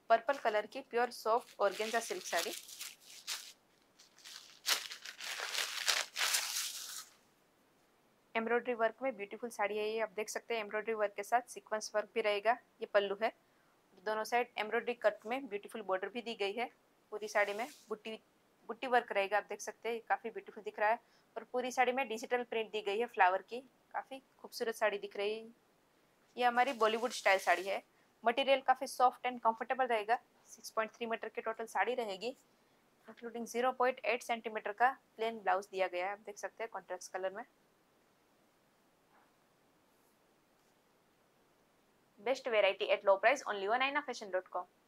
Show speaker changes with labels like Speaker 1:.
Speaker 1: Purple colour की pure soft organza silk sari. Embroidery work में beautiful sari है ये, आप देख सकते हैं एम्ब्रॉयडरी वर्क के साथ सीक्वेंस वर्क भी रहेगा। ये पल्लू है, दोनों साइड एम्ब्रॉयडरी कट में ब्यूटीफुल बॉर्डर भी दी गई है। पूरी साड़ी में बुट्टी बुट्टी वर्क रहेगा, आप देख सकते हैं काफी ब्यूटीफुल दिख रहा है। और पूरी साड़ी में डिजिटल प्रिंट दी गई है फ्लावर की, काफी खूबसूरत साड़ी दिख रही है। ये हमारी बॉलीवुड स्टाइल साड़ी है। मटेरियल काफी सॉफ्ट एंड कंफर्टेबल रहेगा। 6.3 मीटर की टोटल साड़ी रहेगी, इंक्लूडिंग 0.8 सेंटीमीटर का प्लेन ब्लाउज दिया गया है, आप देख सकते हैं कॉन्ट्रास्ट कलर में। Best variety at low price only on aina fashion.com।